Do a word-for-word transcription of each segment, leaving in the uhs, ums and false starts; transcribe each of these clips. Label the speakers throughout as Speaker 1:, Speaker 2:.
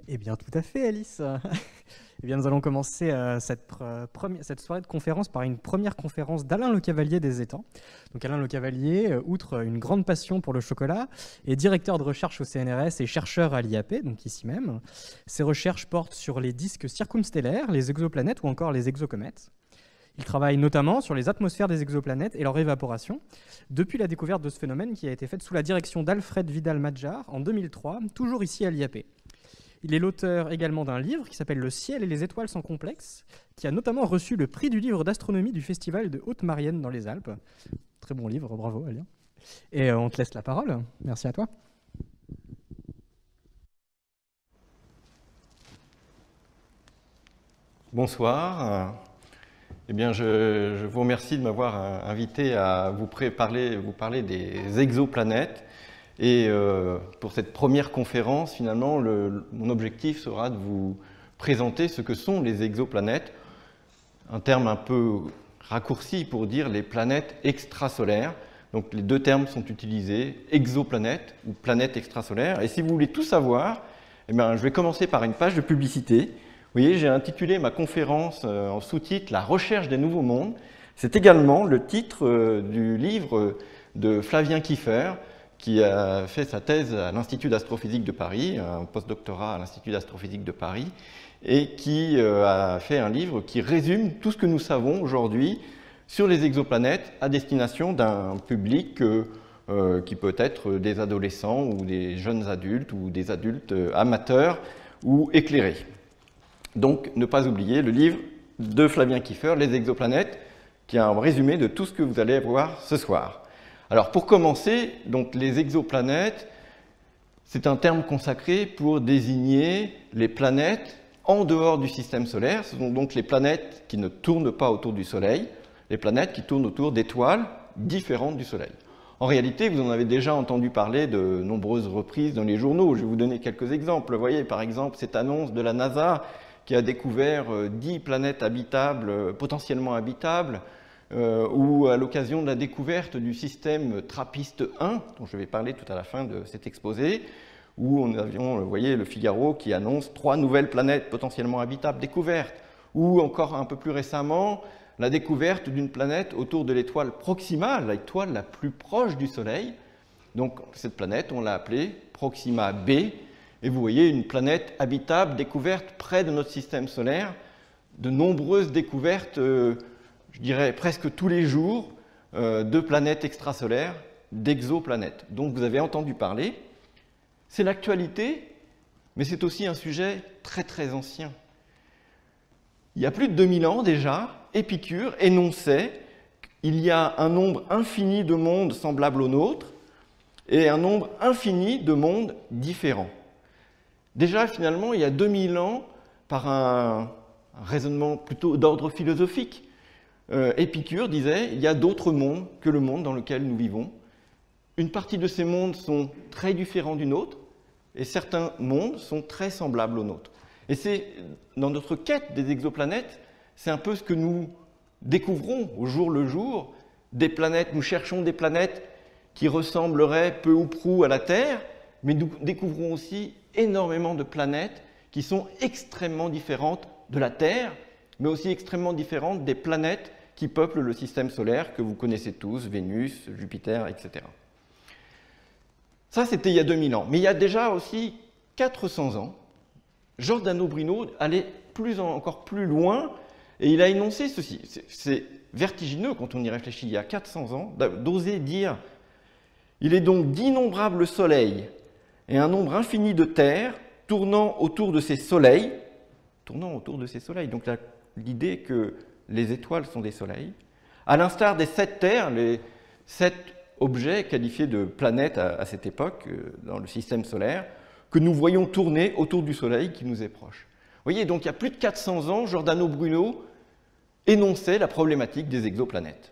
Speaker 1: Eh bien, tout à fait, Alice. Eh bien, nous allons commencer euh, cette, pre- première- cette soirée de conférence par une première conférence d'Alain Le Cavalier des Étangs. Donc, Alain Le Cavalier, euh, outre une grande passion pour le chocolat, est directeur de recherche au C N R S et chercheur à l'I A P, donc ici même. Ses recherches portent sur les disques circumstellaires, les exoplanètes ou encore les exocomètes. Il travaille notamment sur les atmosphères des exoplanètes et leur évaporation, depuis la découverte de ce phénomène qui a été faite sous la direction d'Alfred Vidal-Madjar en deux mille trois, toujours ici à l'I A P. Il est l'auteur également d'un livre qui s'appelle « Le ciel et les étoiles sans complexe », qui a notamment reçu le prix du livre d'astronomie du festival de Haute-Maurienne dans les Alpes. Très bon livre, bravo Alain. Et euh, on te laisse la parole. Merci à toi.
Speaker 2: Bonsoir. Eh bien, je, je vous remercie de m'avoir invité à vous, parler, vous parler des exoplanètes. Et euh, pour cette première conférence, finalement, le, mon objectif sera de vous présenter ce que sont les exoplanètes, un terme un peu raccourci pour dire les planètes extrasolaires. Donc les deux termes sont utilisés, exoplanète ou planète extrasolaire. Et si vous voulez tout savoir, eh bien, je vais commencer par une page de publicité. Vous voyez, j'ai intitulé ma conférence euh, en sous-titre « La recherche des nouveaux mondes ». C'est également le titre euh, du livre de Flavien Kieffer, qui a fait sa thèse à l'Institut d'astrophysique de Paris, un postdoctorat à l'Institut d'astrophysique de Paris, et qui euh, a fait un livre qui résume tout ce que nous savons aujourd'hui sur les exoplanètes à destination d'un public euh, euh, qui peut être des adolescents ou des jeunes adultes ou des adultes euh, amateurs ou éclairés. Donc, ne pas oublier le livre de Flavien Kieffer, Les exoplanètes, qui est un résumé de tout ce que vous allez voir ce soir. Alors, pour commencer, donc, les exoplanètes, c'est un terme consacré pour désigner les planètes en dehors du système solaire. Ce sont donc les planètes qui ne tournent pas autour du Soleil, les planètes qui tournent autour d'étoiles différentes du Soleil. En réalité, vous en avez déjà entendu parler de nombreuses reprises dans les journaux. Je vais vous donner quelques exemples. Vous voyez, par exemple, cette annonce de la NASA qui a découvert dix planètes habitables, potentiellement habitables, euh, ou à l'occasion de la découverte du système TRAPPIST un, dont je vais parler tout à la fin de cet exposé, où on avions, vous voyez, le Figaro qui annonce trois nouvelles planètes potentiellement habitables découvertes, ou encore un peu plus récemment, la découverte d'une planète autour de l'étoile Proxima, l'étoile la plus proche du Soleil. Donc cette planète, on l'a appelée Proxima b, et vous voyez une planète habitable découverte près de notre système solaire, de nombreuses découvertes, euh, je dirais presque tous les jours, euh, de planètes extrasolaires, d'exoplanètes, dont vous avez entendu parler. C'est l'actualité, mais c'est aussi un sujet très très ancien. Il y a plus de deux mille ans déjà, Épicure énonçait qu'il y a un nombre infini de mondes semblables au nôtre et un nombre infini de mondes différents. Déjà, finalement, il y a deux mille ans, par un, un raisonnement plutôt d'ordre philosophique, euh, Épicure disait qu'il y a d'autres mondes que le monde dans lequel nous vivons. Une partie de ces mondes sont très différents du nôtre, et certains mondes sont très semblables aux nôtres. Et c'est dans notre quête des exoplanètes, c'est un peu ce que nous découvrons au jour le jour, des planètes, nous cherchons des planètes qui ressembleraient peu ou prou à la Terre, mais nous découvrons aussi énormément de planètes qui sont extrêmement différentes de la Terre, mais aussi extrêmement différentes des planètes qui peuplent le système solaire que vous connaissez tous, Vénus, Jupiter, et cetera. Ça, c'était il y a deux mille ans. Mais il y a déjà aussi quatre cents ans, Giordano Bruno allait plus en, encore plus loin et il a énoncé ceci. C'est vertigineux quand on y réfléchit. Il y a quatre cents ans, d'oser dire « Il est donc d'innombrables soleils et un nombre infini de terres tournant autour de ces soleils, tournant autour de ces soleils. » Donc l'idée que les étoiles sont des soleils, à l'instar des sept terres, les sept objets qualifiés de planètes à, à cette époque dans le système solaire, que nous voyons tourner autour du Soleil qui nous est proche. Vous voyez, donc il y a plus de quatre cents ans, Giordano Bruno énonçait la problématique des exoplanètes.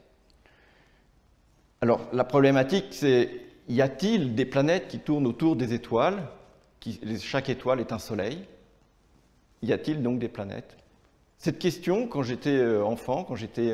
Speaker 2: Alors, la problématique, c'est, y a-t-il des planètes qui tournent autour des étoiles, qui, chaque étoile est un Soleil? Y a-t-il donc des planètes? Cette question, quand j'étais enfant, quand j'étais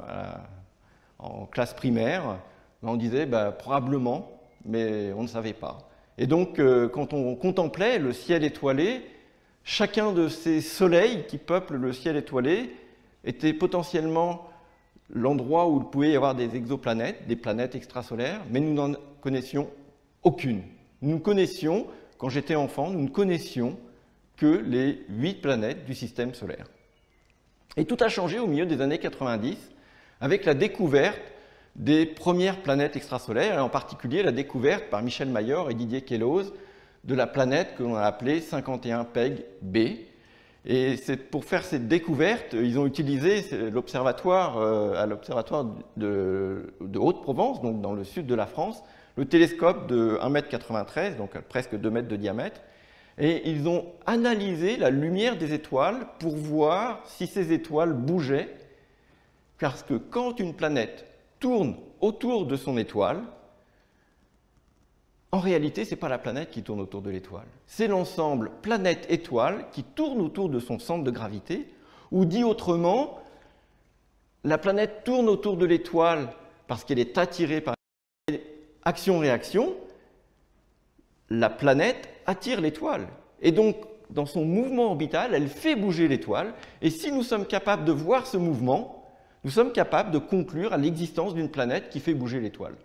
Speaker 2: en classe primaire, on disait bah, probablement, mais on ne savait pas. Et donc, euh, quand on contemplait le ciel étoilé, chacun de ces soleils qui peuplent le ciel étoilé était potentiellement l'endroit où il pouvait y avoir des exoplanètes, des planètes extrasolaires, mais nous n'en connaissions aucune. Nous connaissions, quand j'étais enfant, nous ne connaissions que les huit planètes du système solaire. Et tout a changé au milieu des années quatre-vingt-dix avec la découverte des premières planètes extrasolaires, et en particulier la découverte par Michel Mayor et Didier Queloz de la planète que l'on a appelée cinquante et un P E G B. Et pour faire cette découverte, ils ont utilisé l'observatoire, euh, à l'observatoire de, de Haute-Provence, donc dans le sud de la France, le télescope de un mètre quatre-vingt-treize, donc presque deux mètres de diamètre, et ils ont analysé la lumière des étoiles pour voir si ces étoiles bougeaient, parce que quand une planète tourne autour de son étoile, en réalité, ce n'est pas la planète qui tourne autour de l'étoile, c'est l'ensemble planète-étoile qui tourne autour de son centre de gravité, ou dit autrement, la planète tourne autour de l'étoile parce qu'elle est attirée par action-réaction, la planète attire l'étoile. Et donc, dans son mouvement orbital, elle fait bouger l'étoile, et si nous sommes capables de voir ce mouvement, nous sommes capables de conclure à l'existence d'une planète qui fait bouger l'étoile.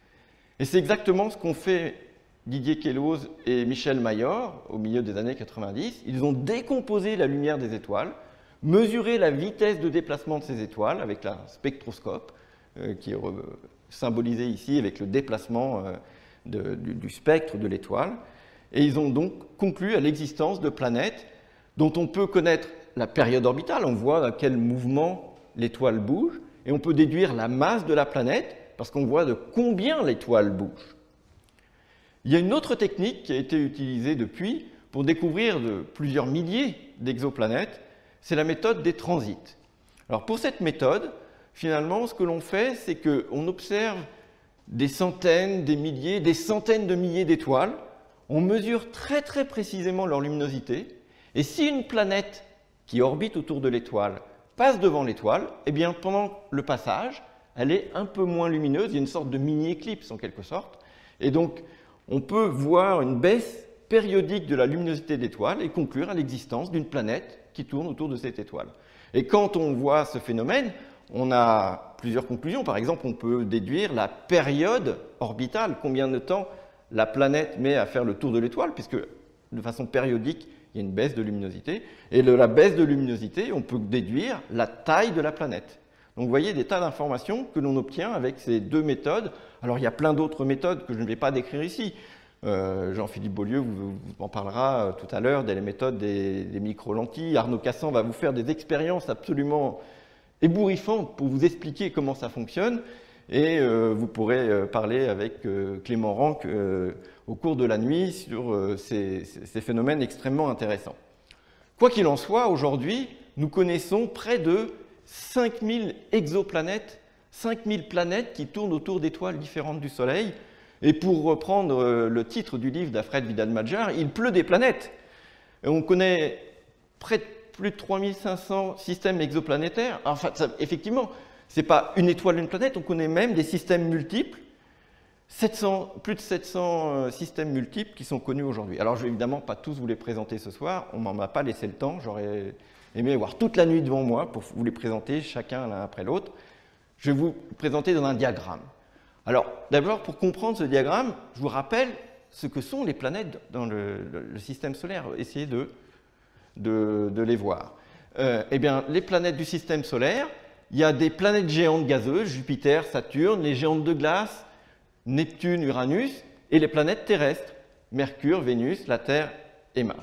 Speaker 2: Et c'est exactement ce qu'ont fait Didier Queloz et Michel Mayor au milieu des années quatre-vingt-dix. Ils ont décomposé la lumière des étoiles, mesuré la vitesse de déplacement de ces étoiles avec un spectroscope, euh, qui est symbolisé ici avec le déplacement euh, de, du, du spectre de l'étoile. Et ils ont donc conclu à l'existence de planètes dont on peut connaître la période orbitale, on voit dans quel mouvement l'étoile bouge, et on peut déduire la masse de la planète, parce qu'on voit de combien l'étoile bouge. Il y a une autre technique qui a été utilisée depuis pour découvrir de plusieurs milliers d'exoplanètes, c'est la méthode des transits. Alors pour cette méthode, finalement, ce que l'on fait, c'est qu'on observe des centaines, des milliers, des centaines de milliers d'étoiles, on mesure très très précisément leur luminosité, et si une planète qui orbite autour de l'étoile passe devant l'étoile, eh bien pendant le passage, elle est un peu moins lumineuse, il y a une sorte de mini-éclipse en quelque sorte, et donc on peut voir une baisse périodique de la luminosité de l'étoile et conclure à l'existence d'une planète qui tourne autour de cette étoile. Et quand on voit ce phénomène, on a plusieurs conclusions. Par exemple, on peut déduire la période orbitale, combien de temps la planète met à faire le tour de l'étoile, puisque de façon périodique, il y a une baisse de luminosité. Et de la baisse de luminosité, on peut déduire la taille de la planète. Donc vous voyez des tas d'informations que l'on obtient avec ces deux méthodes. Alors il y a plein d'autres méthodes que je ne vais pas décrire ici. Euh, Jean-Philippe Beaulieu vous, vous en parlera euh, tout à l'heure des méthodes des, des micro-lentilles. Arnaud Cassan va vous faire des expériences absolument ébouriffantes pour vous expliquer comment ça fonctionne. Et euh, vous pourrez euh, parler avec euh, Clément Ranc euh, au cours de la nuit sur euh, ces, ces phénomènes extrêmement intéressants. Quoi qu'il en soit, aujourd'hui, nous connaissons près de cinq mille exoplanètes, cinq mille planètes qui tournent autour d'étoiles différentes du Soleil. Et pour reprendre le titre du livre d'Alfred Vidal-Madjar, il pleut des planètes. Et on connaît près de plus de trois mille cinq cents systèmes exoplanétaires. Enfin, ça, effectivement, ce n'est pas une étoile, une planète, on connaît même des systèmes multiples, sept cents, plus de sept cents systèmes multiples qui sont connus aujourd'hui. Alors, je ne vais évidemment pas tous vous les présenter ce soir, on ne m'en a pas laissé le temps, j'aurais aimé avoir toute la nuit devant moi pour vous les présenter chacun l'un après l'autre. Je vais vous présenter dans un diagramme. Alors, d'abord, pour comprendre ce diagramme, je vous rappelle ce que sont les planètes dans le, le, le système solaire. Essayez de, de, de les voir. Euh, eh bien, les planètes du système solaire, il y a des planètes géantes gazeuses, Jupiter, Saturne, les géantes de glace, Neptune, Uranus, et les planètes terrestres, Mercure, Vénus, la Terre et Mars.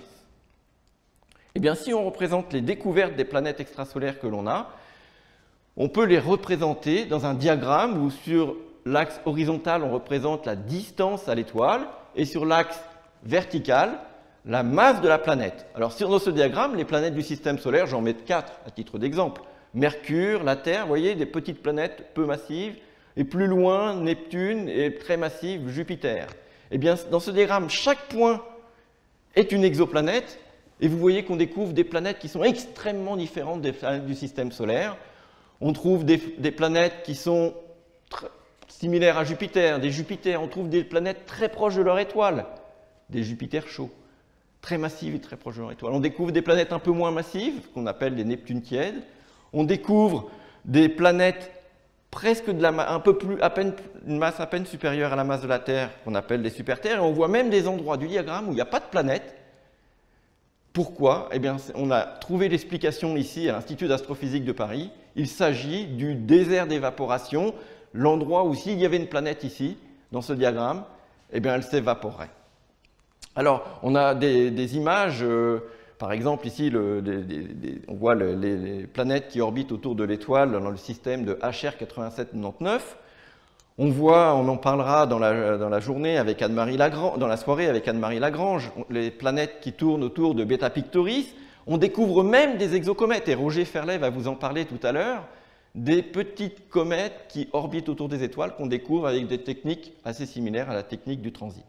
Speaker 2: Eh bien, si on représente les découvertes des planètes extrasolaires que l'on a, on peut les représenter dans un diagramme où sur l'axe horizontal, on représente la distance à l'étoile, et sur l'axe vertical, la masse de la planète. Alors, dans ce diagramme, les planètes du système solaire, j'en mets quatre à titre d'exemple. Mercure, la Terre, vous voyez, des petites planètes peu massives, et plus loin, Neptune, et très massive, Jupiter. Eh bien, dans ce diagramme, chaque point est une exoplanète, et vous voyez qu'on découvre des planètes qui sont extrêmement différentes des planètes du système solaire. On trouve des, des planètes qui sont similaires à Jupiter, des Jupiters, on trouve des planètes très proches de leur étoile, des Jupiters chauds. très massives et très proches de leur étoile. On découvre des planètes un peu moins massives, qu'on appelle les Neptunes tièdes. On découvre des planètes presque de la un peu plus, à peine, une masse à peine supérieure à la masse de la Terre, qu'on appelle des super-Terres. Et on voit même des endroits du diagramme où il n'y a pas de planète. Pourquoi? Eh bien, on a trouvé l'explication ici à l'Institut d'astrophysique de Paris. Il s'agit du désert d'évaporation, l'endroit où s'il y avait une planète ici, dans ce diagramme, eh bien, elle s'évaporerait. Alors, on a des, des images, euh, par exemple ici, le, des, des, on voit le, les, les planètes qui orbitent autour de l'étoile dans le système de H R quatre-vingt-sept quatre-vingt-dix-neuf. On voit, on en parlera dans la, dans la journée avec Anne-Marie Lagrange, dans la soirée avec Anne-Marie Lagrange, les planètes qui tournent autour de Beta Pictoris. On découvre même des exocomètes, et Roger Ferlet va vous en parler tout à l'heure, des petites comètes qui orbitent autour des étoiles qu'on découvre avec des techniques assez similaires à la technique du transit.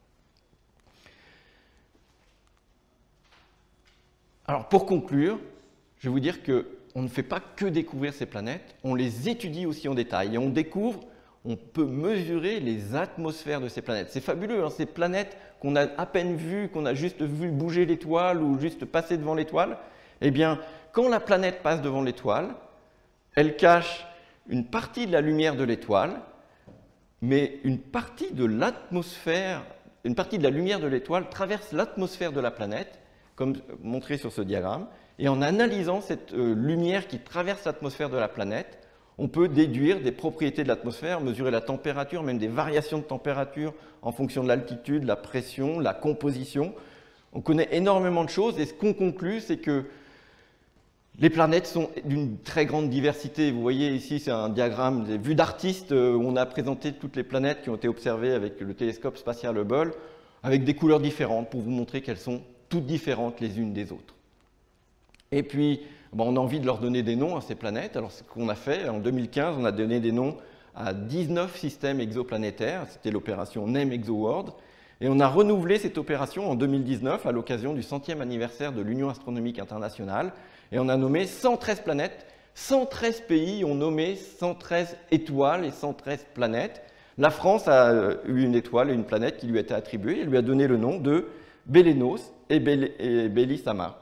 Speaker 2: Alors pour conclure, je vais vous dire qu'on ne fait pas que découvrir ces planètes, on les étudie aussi en détail et on découvre, on peut mesurer les atmosphères de ces planètes. C'est fabuleux, hein, ces planètes qu'on a à peine vues, qu'on a juste vu bouger l'étoile ou juste passer devant l'étoile. Eh bien, quand la planète passe devant l'étoile, elle cache une partie de la lumière de l'étoile, mais une partie de l'atmosphère, une partie de la lumière de l'étoile traverse l'atmosphère de la planète, comme montré sur ce diagramme, et en analysant cette euh, lumière qui traverse l'atmosphère de la planète, on peut déduire des propriétés de l'atmosphère, mesurer la température, même des variations de température en fonction de l'altitude, la pression, la composition. On connaît énormément de choses et ce qu'on conclut, c'est que les planètes sont d'une très grande diversité. Vous voyez ici, c'est un diagramme des vues d'artistes où on a présenté toutes les planètes qui ont été observées avec le télescope spatial Hubble, avec des couleurs différentes pour vous montrer qu'elles sont toutes différentes les unes des autres. Et puis, bon, on a envie de leur donner des noms à ces planètes. Alors, ce qu'on a fait, en deux mille quinze, on a donné des noms à dix-neuf systèmes exoplanétaires. C'était l'opération Name ExoWorld. Et on a renouvelé cette opération en deux mille dix-neuf à l'occasion du centième anniversaire de l'Union astronomique internationale. Et on a nommé cent treize planètes. cent treize pays ont nommé cent treize étoiles et cent treize planètes. La France a eu une étoile et une planète qui lui a été attribuée. Elle lui a donné le nom de Bélénos et Béli-Sama.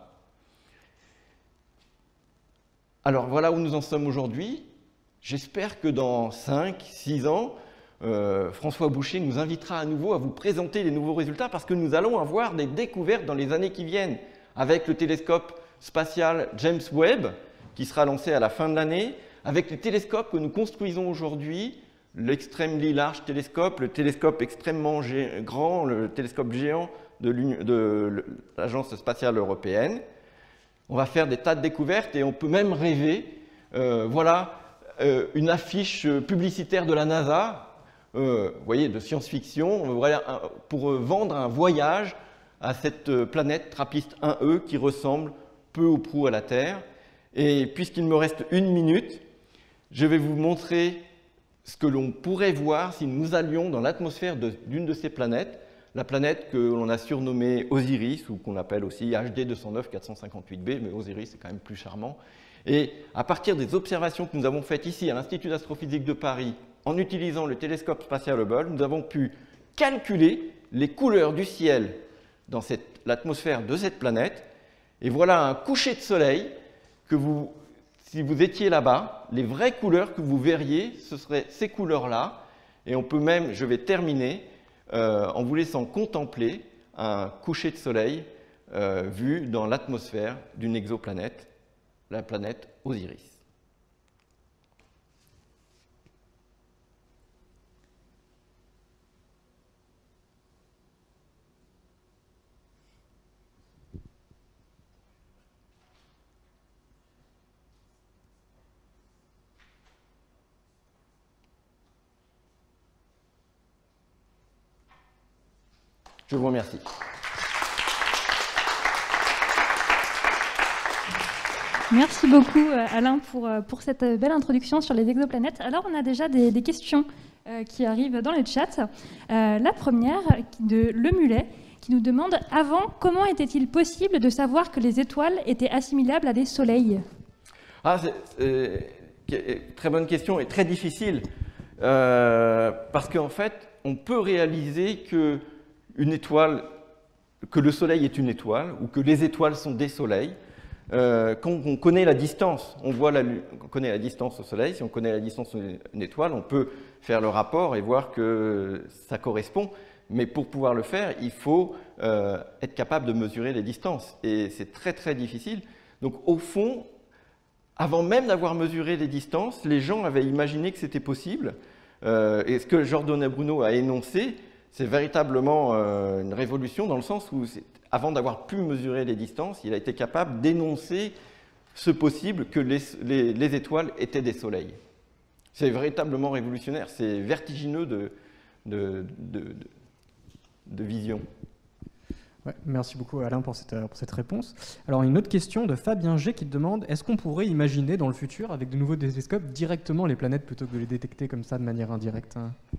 Speaker 2: Alors voilà où nous en sommes aujourd'hui. J'espère que dans cinq six ans, euh, François Boucher nous invitera à nouveau à vous présenter les nouveaux résultats parce que nous allons avoir des découvertes dans les années qui viennent avec le télescope spatial James Webb qui sera lancé à la fin de l'année, avec les télescopes que nous construisons aujourd'hui, l'Extremely Large Telescope, le télescope extrêmement grand, le télescope géant de l'Agence spatiale européenne. On va faire des tas de découvertes et on peut même rêver, euh, voilà, euh, une affiche publicitaire de la NASA, euh, vous voyez, de science-fiction, voilà, pour vendre un voyage à cette planète Trappist un E qui ressemble peu ou prou à la Terre. Et puisqu'il me reste une minute, je vais vous montrer ce que l'on pourrait voir si nous allions dans l'atmosphère d'une de, de ces planètes, la planète que l'on a surnommée Osiris, ou qu'on appelle aussi H D deux cent neuf quatre cent cinquante-huit b, mais Osiris c'est quand même plus charmant. Et à partir des observations que nous avons faites ici à l'Institut d'astrophysique de Paris, en utilisant le télescope spatial Hubble, nous avons pu calculer les couleurs du ciel dans l'atmosphère de cette planète. Et voilà un coucher de soleil que vous, si vous étiez là-bas, les vraies couleurs que vous verriez, ce seraient ces couleurs-là. Et on peut même, je vais terminer, Euh, en vous laissant contempler un coucher de soleil euh, vu dans l'atmosphère d'une exoplanète, la planète Osiris. Je vous remercie.
Speaker 3: Merci beaucoup Alain pour, pour cette belle introduction sur les exoplanètes. Alors on a déjà des, des questions euh, qui arrivent dans le chat. Euh, la première de Le Mulet qui nous demande « Avant, comment était-il possible de savoir que les étoiles étaient assimilables à des soleils ?»
Speaker 2: Ah, c'est euh, très bonne question et très difficile euh, parce qu'en fait on peut réaliser que une étoile que le Soleil est une étoile ou que les étoiles sont des soleils. Euh, quand on connaît la distance, on, voit la, on connaît la distance au Soleil, si on connaît la distance d'une étoile, on peut faire le rapport et voir que ça correspond. Mais pour pouvoir le faire, il faut euh, être capable de mesurer les distances. Et c'est très très difficile. Donc au fond, avant même d'avoir mesuré les distances, les gens avaient imaginé que c'était possible. Euh, et ce que Giordano Bruno a énoncé, c'est véritablement euh, une révolution dans le sens où, avant d'avoir pu mesurer les distances, il a été capable d'énoncer ce possible que les, les, les étoiles étaient des soleils. C'est véritablement révolutionnaire, c'est vertigineux de, de, de, de, de vision.
Speaker 1: Ouais, merci beaucoup Alain pour cette, pour cette réponse. Alors une autre question de Fabien G qui te demande, est-ce qu'on pourrait imaginer dans le futur, avec de nouveaux télescopes, directement les planètes plutôt que de les détecter comme ça de manière indirecte?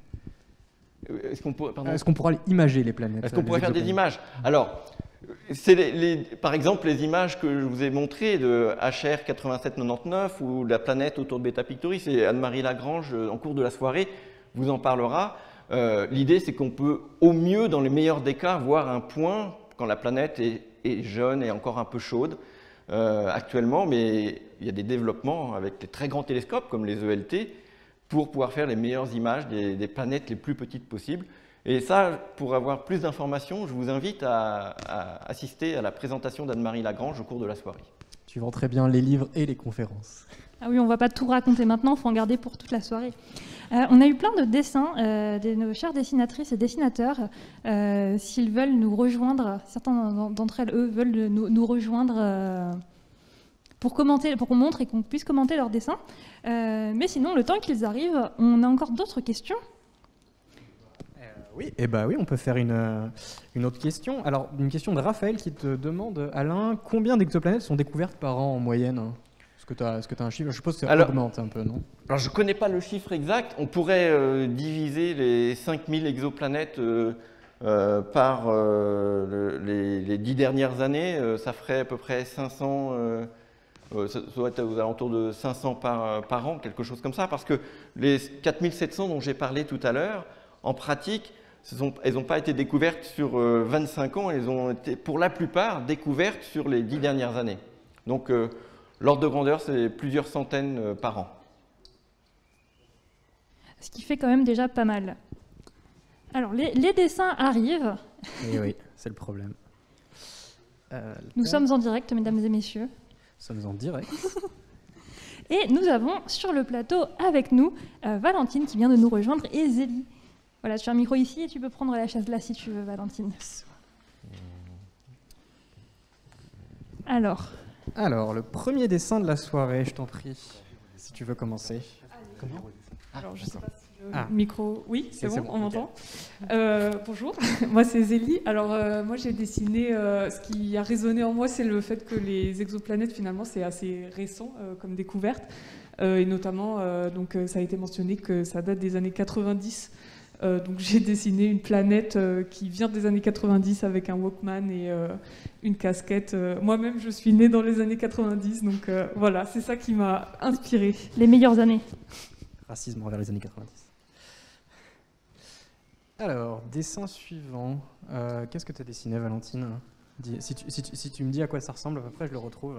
Speaker 2: Est-ce qu'on pourrait,
Speaker 1: Est-ce qu'on pourra imager les planètes?
Speaker 2: Est-ce qu'on pourrait faire des images? Alors, c'est les, les, par exemple les images que je vous ai montrées de H R quatre-vingt-sept quatre-vingt-dix-neuf ou la planète autour de Beta Pictoris, c'est Anne-Marie Lagrange en cours de la soirée vous en parlera. Euh, L'idée, c'est qu'on peut au mieux, dans les meilleurs des cas, voir un point quand la planète est, est jeune et encore un peu chaude euh, actuellement, mais il y a des développements avec des très grands télescopes comme les E L T pour pouvoir faire les meilleures images des, des planètes les plus petites possibles. Et ça, pour avoir plus d'informations, je vous invite à, à assister à la présentation d'Anne-Marie Lagrange au cours de la soirée.
Speaker 1: Tu vends très bien les livres et les conférences.
Speaker 3: Ah oui, on ne va pas tout raconter maintenant, il faut en garder pour toute la soirée. Euh, on a eu plein de dessins euh, de nos chères dessinatrices et dessinateurs. Euh, S'ils veulent nous rejoindre, certains d'entre elles, eux, veulent nous, nous rejoindre euh, pour commenter, pour qu'on montre et qu'on puisse commenter leurs dessins. Euh, mais sinon, le temps qu'ils arrivent, on a encore d'autres questions.
Speaker 1: Euh, oui, eh ben oui, on peut faire une, une autre question. Alors, une question de Raphaël qui te demande, Alain, combien d'exoplanètes sont découvertes par an en moyenne? Est-ce que tu as, est-ce que tu as un chiffre? Je suppose que ça augmente un peu, non?
Speaker 2: Alors, je ne connais pas le chiffre exact. On pourrait euh, diviser les cinq mille exoplanètes euh, euh, par euh, le, les, les dix dernières années. Euh, ça ferait à peu près cinq cents, euh, euh, ça doit être aux alentours de cinq cents par, par an, quelque chose comme ça. Parce que les quatre mille sept cents dont j'ai parlé tout à l'heure, en pratique, ce sont, elles n'ont pas été découvertes sur euh, vingt-cinq ans. Elles ont été, pour la plupart, découvertes sur les dix dernières années. Donc, euh, l'ordre de grandeur, c'est plusieurs centaines euh, par an.
Speaker 3: Ce qui fait quand même déjà pas mal. Alors, les, les dessins arrivent.
Speaker 1: Et oui, c'est le problème. Euh,
Speaker 3: nous sommes en direct, mesdames et messieurs.
Speaker 1: Nous sommes en direct.
Speaker 3: Et nous avons sur le plateau avec nous euh, Valentine qui vient de nous rejoindre et Zélie. Voilà, tu as un micro ici et tu peux prendre la chaise là si tu veux, Valentine. Alors...
Speaker 1: Alors, le premier dessin de la soirée, je t'en prie, si tu veux commencer.
Speaker 4: Comment ? Alors, je sais pas si le
Speaker 1: ah.
Speaker 4: micro... Oui, c'est bon,
Speaker 1: bon,
Speaker 4: on m'entend. euh, Bonjour, moi c'est Zélie. Alors, euh, moi j'ai dessiné... Euh, ce qui a résonné en moi, c'est le fait que les exoplanètes, finalement, c'est assez récent euh, comme découverte. Euh, et notamment, euh, donc, ça a été mentionné que ça date des années quatre-vingt-dix. Euh, donc j'ai dessiné une planète euh, qui vient des années quatre-vingt-dix avec un Walkman et euh, une casquette. Euh, Moi-même, je suis née dans les années quatre-vingt-dix, donc euh, voilà, c'est ça qui m'a inspirée.
Speaker 3: Les meilleures années.
Speaker 1: Racisme envers les années quatre-vingt-dix. Alors, dessin suivant. Euh, Qu'est-ce que tu as dessiné, Valentine? Dis, si, tu, si, tu, si tu me dis à quoi ça ressemble, à peu près, je le retrouve.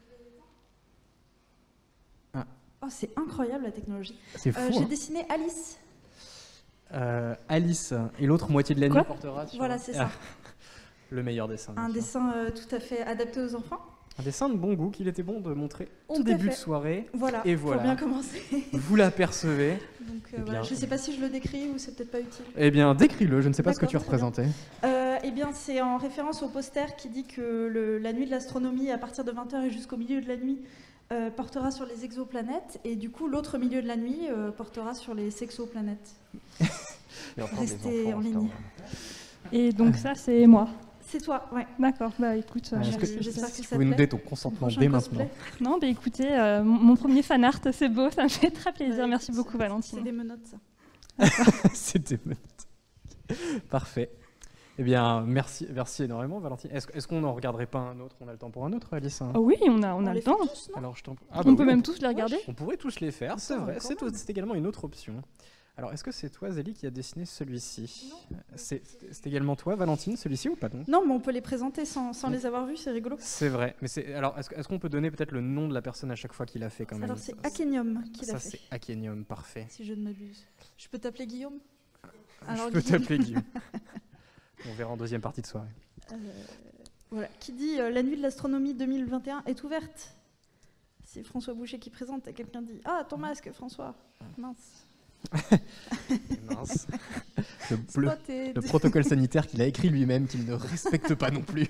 Speaker 5: Ah. Oh, c'est incroyable la technologie.
Speaker 1: C'est fou.
Speaker 5: Euh, J'ai
Speaker 1: hein.
Speaker 5: dessiné Alice.
Speaker 1: Euh, Alice et l'autre moitié de la nuit
Speaker 3: Quoi
Speaker 1: portera sur...
Speaker 5: Voilà, c'est ça.
Speaker 1: Le meilleur dessin.
Speaker 5: Un dessin euh, tout à fait adapté aux enfants.
Speaker 1: Un dessin de bon goût qu'il était bon de montrer en
Speaker 5: Tout
Speaker 1: début
Speaker 5: à
Speaker 1: de
Speaker 5: fait.
Speaker 1: soirée.
Speaker 5: Voilà,
Speaker 1: et
Speaker 5: pour
Speaker 1: voilà.
Speaker 5: bien commencer.
Speaker 1: Vous l'apercevez.
Speaker 5: Donc, euh,
Speaker 1: Eh
Speaker 5: voilà.
Speaker 1: bien.
Speaker 5: Je ne sais pas si je le décris ou c'est peut-être pas utile.
Speaker 1: Eh bien, décris-le, je ne sais pas ce que tu
Speaker 5: D'accord, très bien.
Speaker 1: représentais.
Speaker 5: Euh, eh bien, c'est en référence au poster qui dit que le, la nuit de l'astronomie, à partir de vingt heures et jusqu'au milieu de la nuit, euh, portera sur les exoplanètes. Et du coup, l'autre milieu de la nuit euh, portera sur les sexoplanètes. Restez en ligne.
Speaker 3: Et donc ça, c'est moi.
Speaker 5: C'est toi, ouais.
Speaker 3: D'accord, bah écoute...
Speaker 1: Euh,
Speaker 3: euh,
Speaker 1: Est-ce que
Speaker 5: j'espère que
Speaker 1: tu
Speaker 5: ça
Speaker 1: pouvais
Speaker 5: te
Speaker 1: nous
Speaker 5: plaît.
Speaker 1: donner ton consentement
Speaker 5: Prochain
Speaker 1: dès
Speaker 5: cosplay.
Speaker 1: maintenant?
Speaker 3: Non, bah écoutez, euh, mon, mon premier fan art, c'est beau, ça me fait très plaisir.
Speaker 5: Ouais,
Speaker 3: Merci
Speaker 5: c'est-
Speaker 3: beaucoup,
Speaker 5: C'est
Speaker 3: Valentine.
Speaker 5: des menottes, ça.
Speaker 1: C'était parfait. Eh bien, merci, merci énormément, Valentine. Est-ce est-ce qu'on n'en regarderait pas un autre? On a le temps pour un autre, Alice hein?
Speaker 3: Oh oui, on a, on a
Speaker 5: les
Speaker 3: le temps.
Speaker 5: fait tous, non
Speaker 1: Alors, je t'en... Ah,
Speaker 3: On
Speaker 1: bah
Speaker 3: peut
Speaker 1: oui,
Speaker 3: même tous les regarder.
Speaker 1: On pourrait tous les faire, c'est
Speaker 5: Attends,
Speaker 1: vrai.
Speaker 5: quand
Speaker 1: C'est
Speaker 5: même.
Speaker 1: c'est également une autre option. Alors, est-ce que c'est toi, Zélie, qui a dessiné celui-ci? C'est c'est également toi, Valentine, celui-ci ou pas non?
Speaker 5: Non, mais on peut les présenter sans, sans les avoir vus, c'est rigolo.
Speaker 1: C'est vrai. Mais c'est alors, est-ce est-ce qu'on peut donner peut-être le nom de la personne à chaque fois qu'il a fait quand même?
Speaker 5: Alors, c'est
Speaker 1: Ça-
Speaker 5: Akenium qui l'a
Speaker 1: Ça,
Speaker 5: fait,
Speaker 1: c'est Akenium, parfait.
Speaker 5: si je ne m'abuse. Je peux t'appeler Guillaume?
Speaker 1: Je peux t'appeler Guillaume. On verra en deuxième partie de soirée.
Speaker 5: Euh, voilà. Qui dit euh, la nuit de l'astronomie deux mille vingt et un est ouverte. C'est François Boucher qui présente et quelqu'un dit ah ton masque François, mince.
Speaker 1: Mince. Le, le-
Speaker 5: Spotted.
Speaker 1: le protocole sanitaire qu'il a écrit lui-même, qu'il ne respecte pas non plus.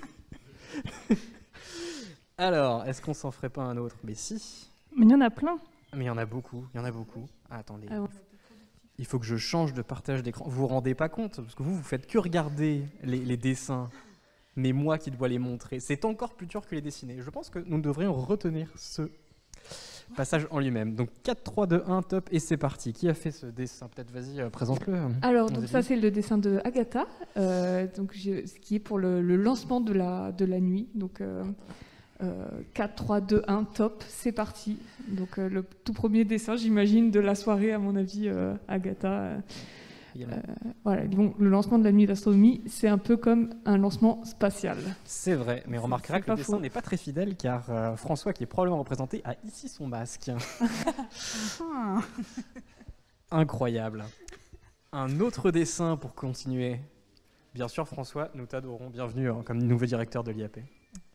Speaker 1: Alors, est-ce qu'on s'en ferait pas un autre? Mais si.
Speaker 3: Mais il y en a plein.
Speaker 1: Mais il y en a beaucoup, il y en a beaucoup. Ah, attendez.
Speaker 4: Ah ouais.
Speaker 1: Il faut que je change de partage d'écran. Vous vous rendez pas compte? Parce que vous, vous faites que regarder les, les dessins. Mais moi qui dois les montrer, c'est encore plus dur que les dessiner. Je pense que nous devrions retenir ce passage en lui-même. Donc quatre, trois, deux, un, top, et c'est parti. Qui a fait ce dessin? Peut-être, vas-y, euh, présente-le.
Speaker 4: Alors,
Speaker 1: Vas-y.
Speaker 4: donc ça, c'est le dessin de Agatha, euh, donc je- ce qui est pour le, le lancement de la, de la nuit. Donc, euh, euh, quatre, trois, deux, un, top, c'est parti. Donc, euh, le tout premier dessin, j'imagine, de la soirée, à mon avis, euh, Agatha. euh,
Speaker 1: Il y en a-
Speaker 4: voilà, donc, le lancement de la nuit d'astronomie, c'est un peu comme un lancement spatial.
Speaker 1: C'est vrai, mais on remarquera
Speaker 4: c'est
Speaker 1: que le
Speaker 4: pas
Speaker 1: dessin
Speaker 4: faux.
Speaker 1: n'est pas très fidèle car euh, François, qui est probablement représenté, a ici son masque.
Speaker 5: Ah.
Speaker 1: Incroyable. Un autre dessin pour continuer. Bien sûr, François, nous t'adorons. Bienvenue hein, comme nouveau directeur de l'I A P.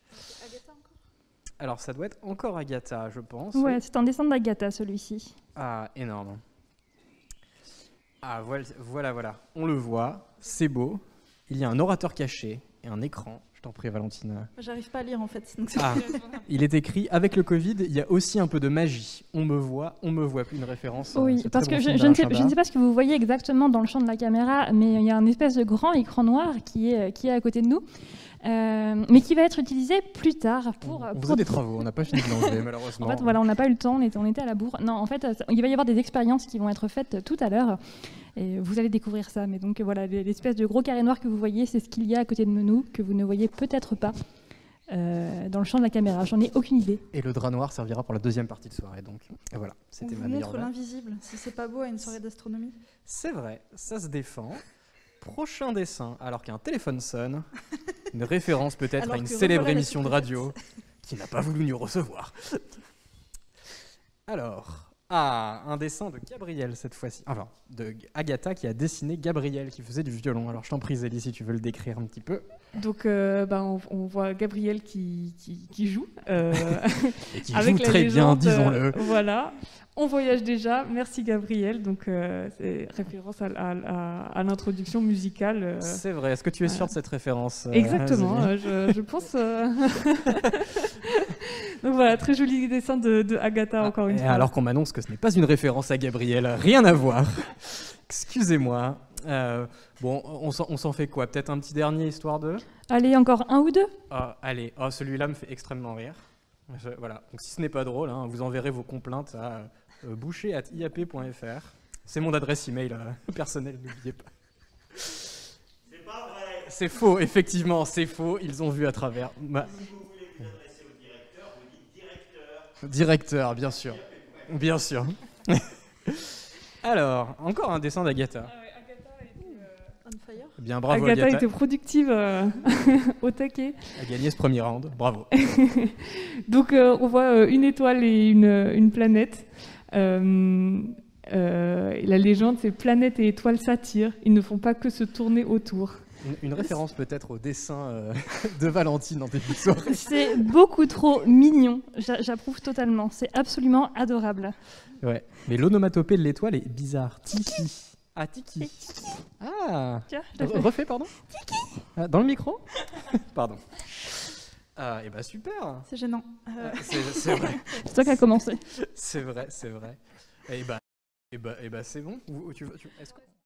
Speaker 1: Alors, ça doit être encore Agatha, je pense.
Speaker 3: Ouais, c'est un dessin d'Agatha, celui-ci.
Speaker 1: Ah, énorme. Ah, voilà, voilà, voilà. On le voit, c'est beau. Il y a un orateur caché et un écran. Je t'en prie, Valentine.
Speaker 5: J'arrive pas à lire en fait. Donc c'est-
Speaker 1: Ah, il est écrit avec le Covid, il y a aussi un peu de magie. On me voit, on me voit. Une référence. à
Speaker 3: Oui,
Speaker 1: ce
Speaker 3: parce
Speaker 1: très
Speaker 3: que
Speaker 1: bon
Speaker 3: je,
Speaker 1: film
Speaker 3: je ne sais,
Speaker 1: d'Alain
Speaker 3: je ne
Speaker 1: Chabat.
Speaker 3: sais pas ce que vous voyez exactement dans le champ de la caméra, mais il y a un espèce de grand écran noir qui est, qui est à côté de nous, euh, mais qui va être utilisé plus tard pour...
Speaker 1: On
Speaker 3: pour-
Speaker 1: faisait des travaux, on n'a pas fini de l'enlever malheureusement.
Speaker 3: En fait, voilà, on n'a pas eu le temps, on était, on était à la bourre. Non, en fait, euh, il va y avoir des expériences qui vont être faites tout à l'heure, et vous allez découvrir ça. Mais donc voilà, l'espèce de gros carré noir que vous voyez, c'est ce qu'il y a à côté de nous, que vous ne voyez peut-être pas euh, dans le champ de la caméra. J'en ai aucune idée.
Speaker 1: Et le drap noir servira pour la deuxième partie de soirée. Donc et voilà,
Speaker 5: On
Speaker 1: c'était
Speaker 5: vous
Speaker 1: ma meilleure
Speaker 5: montre
Speaker 1: vanne.
Speaker 5: l'invisible, si c'est pas beau à une soirée d'astronomie.
Speaker 1: C'est vrai, ça se défend. Prochain dessin, alors qu'un téléphone sonne, une référence peut-être
Speaker 5: Alors
Speaker 1: à une
Speaker 5: que
Speaker 1: célèbre
Speaker 5: revoilà la
Speaker 1: émission de
Speaker 5: sous-préfète.
Speaker 1: radio qui n'a pas voulu nous recevoir. Alors, ah, un dessin de Gabriel cette fois-ci. Enfin, de Agatha qui a dessiné Gabriel qui faisait du violon. Alors je t'en prie Zélie si tu veux le décrire un petit peu.
Speaker 4: Donc, euh, bah, on, on voit Gabriel qui, qui, qui joue. euh,
Speaker 1: Et qui
Speaker 4: avec
Speaker 1: joue
Speaker 4: la
Speaker 1: très bien,
Speaker 4: légende,
Speaker 1: disons-le.
Speaker 4: euh, voilà. On voyage déjà. Merci Gabriel. Donc, euh, c'est référence à, à- à- à l'introduction musicale. euh,
Speaker 1: C'est vrai, est-ce que tu es sûr de cette référence euh,
Speaker 4: Exactement,
Speaker 1: Zélie
Speaker 4: euh, je, je pense. euh, Donc voilà, très joli dessin de, de Agatha, encore une
Speaker 1: Et
Speaker 4: fois.
Speaker 1: alors qu'on m'annonce que ce n'est pas une référence à Gabriel, rien à voir. Excusez-moi. Euh, bon, on s'en on s'en fait quoi? Peut-être un petit dernier histoire de...
Speaker 3: Allez, encore un ou deux?
Speaker 1: Ah, allez, oh, celui-là me fait extrêmement rire. Je- voilà, donc si ce n'est pas drôle, hein, vous enverrez vos complaintes à euh, boucher arobase i a p point f r. C'est mon adresse email euh, personnelle, n'oubliez pas. C'est pas vrai. C'est faux, effectivement, c'est faux. Ils ont vu à travers. Ma- Directeur, bien sûr. Bien sûr. Alors, encore un dessin d'Agatha.
Speaker 5: On fire.
Speaker 1: Bien, bravo
Speaker 4: Agatha
Speaker 1: Agatha.
Speaker 4: était productive euh, au taquet.
Speaker 1: A gagné ce premier round. Bravo.
Speaker 4: Donc euh, on voit euh, une étoile et une, une planète. Euh, euh, et la légende, c'est planète et étoiles s'attirent. Ils ne font pas que se tourner autour.
Speaker 1: Une, une référence peut-être au dessin euh, de Valentine en début de soirée.
Speaker 3: C'est beaucoup trop mignon. J'a- J'approuve totalement. C'est absolument adorable.
Speaker 1: Ouais. Mais l'onomatopée de l'étoile est bizarre. Tiki. Ah, Tiki. Ah.
Speaker 3: Tiens, je l'ai
Speaker 1: Re-
Speaker 3: fait.
Speaker 1: Refais, pardon. Ah, dans le micro. Pardon. Ah, et bah super.
Speaker 5: C'est gênant. Euh,
Speaker 1: Ah, C'est c'est vrai.
Speaker 3: C'est toi qui as commencé.
Speaker 1: C'est vrai, c'est vrai. Et bah, et bah, et bah c'est bon. Ou- tu veux- tu- est-ce que-